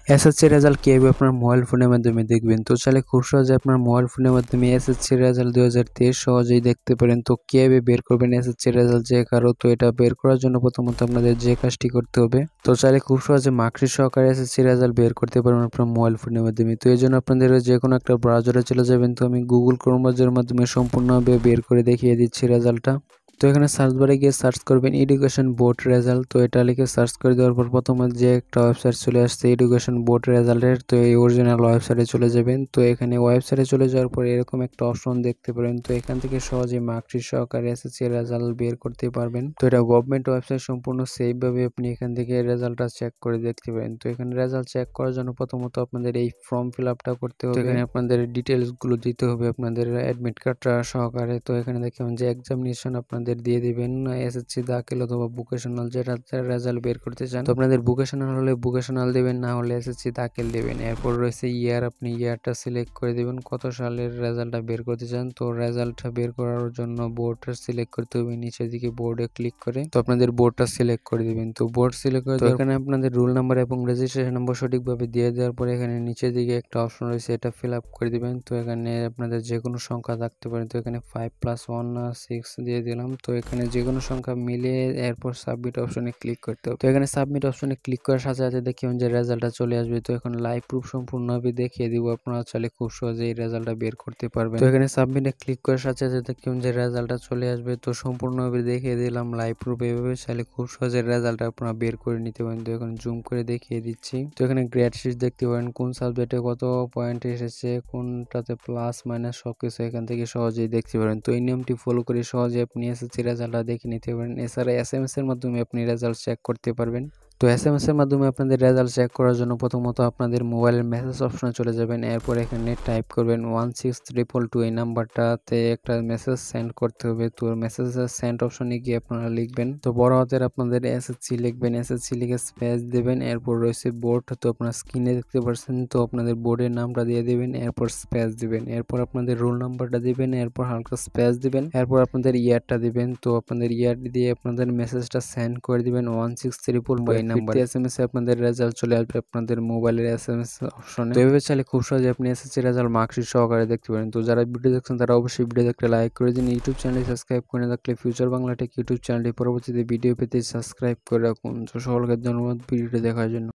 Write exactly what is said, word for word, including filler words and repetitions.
SSC result কীভাবে আপনার mobile ফোনের মাধ্যমে দেখবেন। তো চাইলে খুব সহজে আপনার মোবাইল ফোনের মাধ্যমে এসএসসি রেজাল্ট দুই হাজার তেইশ সহজেই দেখতে পারেন। তো কীভাবে বের করবেন এসএসসি রেজাল্ট যে কারো, তো এটা বের করার জন্য প্রথমত আপনাদের যে কাজটি করতে হবে, তো চাইলে খুব সহজে মার্কশিট সহকারে এসএসসি রেজাল্ট বের করতে পারবেন আপনার মোবাইল ফোনের মাধ্যমে। তো এই জন্য আপনাদের যে কোনো একটা ব্রাউজারে চলে যাবেন। তো আমি গুগল ক্রোম ব্রাউজারের মাধ্যমে সম্পূর্ণভাবে বের করে দেখিয়ে দিচ্ছি রেজাল্টটা। তো এখানে সার্চ বারে গিয়ে সার্চ করবেন এডুকেশন বোর্ড রেজাল্ট। তো এটা লিখে সার্চ করে দেওয়ার পর প্রথমে যে একটা ওয়েবসাইট চলে আসছে এডুকেশন বোর্ড রেজাল্টের, তো এই অরিজিনাল ওয়েবসাইটে চলে যাবেন। তো এখানে ওয়েবসাইটে চলে যাওয়ার পর এরকম একটা অপশন দেখতে পারেন। তো এখান থেকে সহজে মার্কশিট সহকারে এসএসসি রেজাল্ট বের করতে পারবেন। তো এটা গভর্নমেন্ট ওয়েবসাইট, সম্পূর্ণ সেফভাবে আপনি এখান থেকে রেজাল্টটা চেক করে দেখতে পারেন। তো এখানে রেজাল্ট চেক করার জন্য প্রথমত আপনাদের এই ফর্ম ফিল আপটা করতে হবে। এখানে আপনাদের ডিটেলসগুলো দিতে হবে আপনাদের অ্যাডমিট কার্ডটা সহকারে। তো এখানে দেখবেন যে এক্সামিনেশন আপনাদের দিয়ে দিবেন এসএসসি দাখিল অথবা ভোকেশনাল, যেটা রেজাল্ট বের করতে চান। তো আপনাদের ভোকেশনাল হলে ভোকেশনাল দিবেন, না হলে এসএসসি দাখিল দিবেন। এরপর রয়েছে ইয়ার, আপনি ইয়ারটা সিলেক্ট করে দিবেন কত সালের রেজাল্টটা বের করতে চান। তো রেজাল্টটা বের করার জন্য বোর্ডটা সিলেক্ট করতে হবে, নিচের দিকে বোর্ডে ক্লিক করে তো আপনাদের বোর্ডটা সিলেক্ট করে দিবেন। তো বোর্ড সিলেক্ট করে এখানে আপনাদের রোল নাম্বার এবং রেজিস্ট্রেশন নাম্বার সঠিকভাবে দিয়ে দেওয়ার পরে এখানে নিচের দিকে একটা অপশন রয়েছে, এটা ফিল আপ করে দিবেন। তো এখানে আপনাদের যে কোনো সংখ্যা থাকতে পারে। তো এখানে ফাইভ প্লাস ওয়ান সিক্স দিয়ে দিলাম। তো এখানে যে কোনো সংখ্যা মিলিয়ে এরপর সাবমিট অপশনে ক্লিক করতে হবে। তো এখানে সাবমিট অপশনে ক্লিক করার সাথে সাথে দেখবেন যে রেজাল্টটা চলে আসবে। তো এখন লাইভ প্রুফ সম্পূর্ণভাবে দেখিয়ে দিব, আপনারা চাইলে খুব সহজে এই রেজাল্টটা বের করতে পারবেন। তো এখানে সাবমিটে ক্লিক করার সাথে সাথে দেখবেন যে রেজাল্টটা চলে আসবে। তো সম্পূর্ণভাবে দেখিয়ে দিলাম লাইভ প্রুফ, এভাবে চাইলে খুব সহজে রেজাল্টটা আপনারা বের করে নিতে পারেন। তো এখন জুম করে দেখিয়ে দিচ্ছি। তো এখানে গ্রেড শিট দেখতে পারেন, কোন সাবজেক্টে কত পয়েন্ট এসেছে, কোনটাতে প্লাস মাইনাস সবকিছু এখান থেকে সহজেই দেখতে পারেন। তো এই নিয়মটি ফলো করে সহজে আপনি এসএসসি রেজাল্টটা দেখে নিতে পারেন। এছাড়া এসএমএস এর মাধ্যমে আপনি রেজাল্ট চেক করতে পারবেন। তো এসএমএস এর মাধ্যমে আপনাদের রেজাল্ট চেক করার জন্য প্রথমত আপনাদের মোবাইলের মেসেজ অপশনে চলে যাবেন। এরপর এখানে টাইপ করবেন ওয়ান সিক্স ট্রিপল টু, এই নাম্বারটাতে একটা মেসেজ সেন্ড করতে হবে। তো মেসেজের সেন্ড অপশনে গিয়ে আপনারা লিখবেন, তো বড় হাতের আপনাদের এসএসসি লিখবেন, এসএসসি লিখে স্পেস দেবেন। এরপর রয়েছে বোর্ড, তো আপনার স্ক্রিনে দেখতে পাচ্ছেন। তো আপনাদের বোর্ডের নামটা দিয়ে দিবেন, এরপর স্পেস দিবেন। এরপর আপনাদের রোল নাম্বারটা দিবেন, এরপর হালকা স্পেস দিবেন। এরপর আপনাদের ইয়ারটা দিবেন। তো আপনাদের ইয়ার দিয়ে আপনাদের মেসেজটা সেন্ড করে দিবেন ওয়ান সিক্স ট্রিপল টু এই নাম্বারে। এসএমএস এ আপনাদের রেজাল্ট চলে আসবে আপনাদের মোবাইলের এসএমএস অপশনে। তো এভাবে চাইলে খুব সহজে আপনি এসএসসি রেজাল্ট মার্কশিট সহকারে দেখতে পারেন। তো যারা ভিডিও দেখছেন তারা অবশ্যই ভিডিও দেখতে লাইক করে দিন, ইউটিউব চ্যানেল সাবস্ক্রাইব করে রাখলে ফিউচার বাংলা টেক ইউটিউব চ্যানেলটি পরবর্তীতে ভিডিও পেতে সাবস্ক্রাইব করে রাখুন। তো সকলকে ধন্যবাদ ভিডিওটি দেখার জন্য।